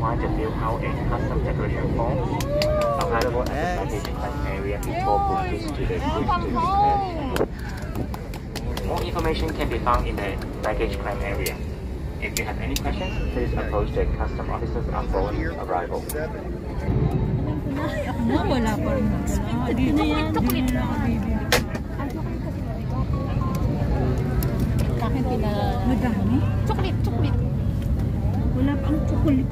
required to fill out a custom declaration form available at the baggage claim area before booking to the cruise to declare. More information can be found in the baggage claim area. If you have any questions, please approach the custom officers upon arrival. Wala pa rin. Tuklit. Akin madami. Tuklit. Wala pa ang tuklit.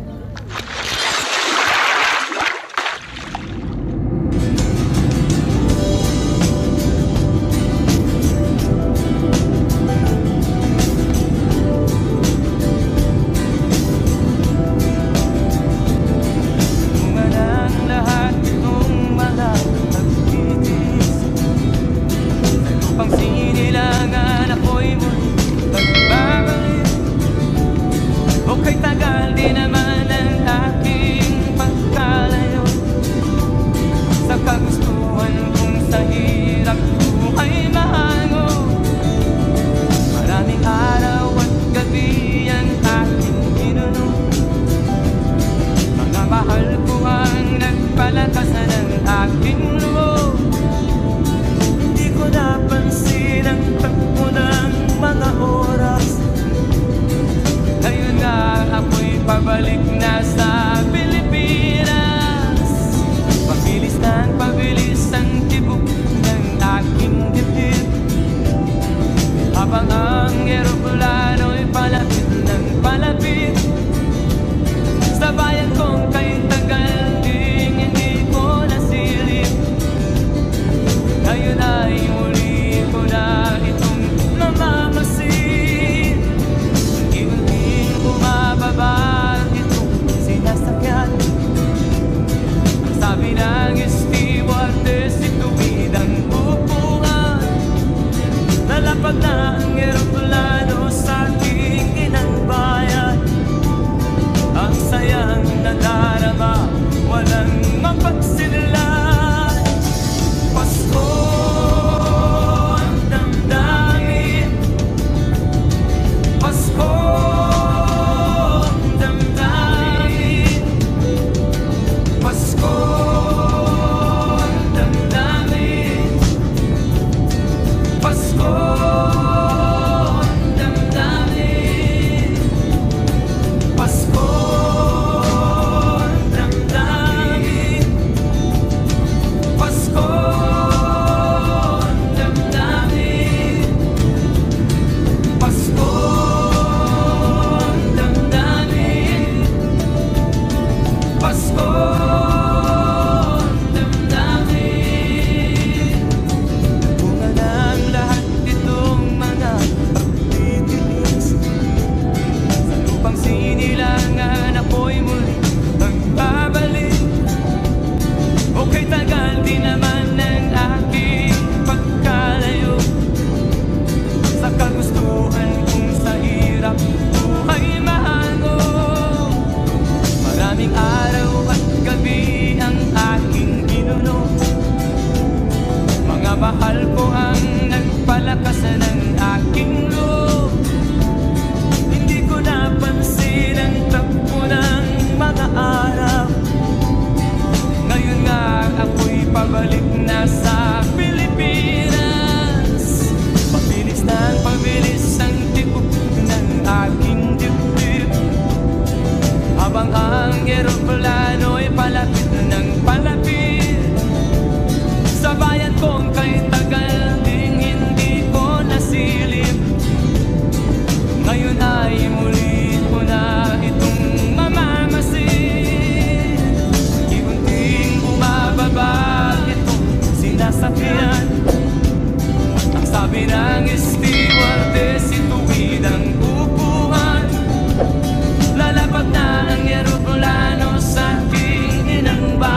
Lalapag na ang eroplano sa aking inang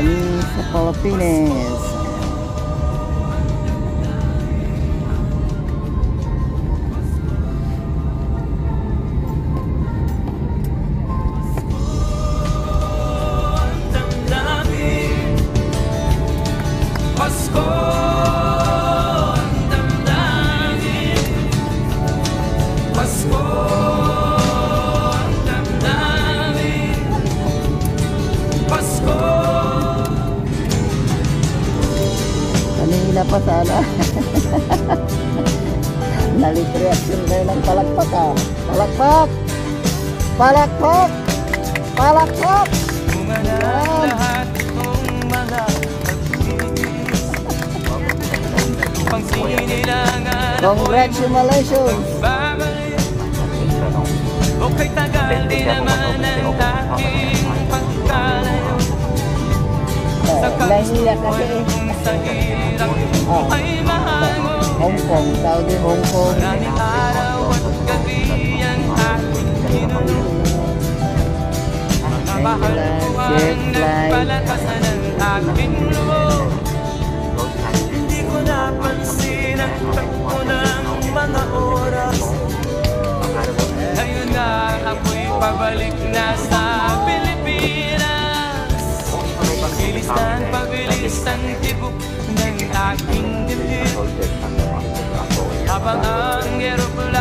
Kami sa Pilipinas. Kanina pa sana. Nalit-reaction kayo ng palakpak ah. Palakpak! Palakpak! Palakpak! Lahat ng mga pang sinilangan Congratulations! o kay tagal di naman ang aking pagkalayo sa Nahiya kasi. sa hirap ay mahango. Hong Kong, Saudi Hong Kong. Maraming araw at gabi ang aking kinulong. Mga mahal ko ang nagpalakasan ng aking loob. Hindi ko napansin ang takbo ng mga oras. Ngayon na ako'y pabalik na sa Pilipinas. Pabilis ang tibok ng aking dibdib habang ang aeroplano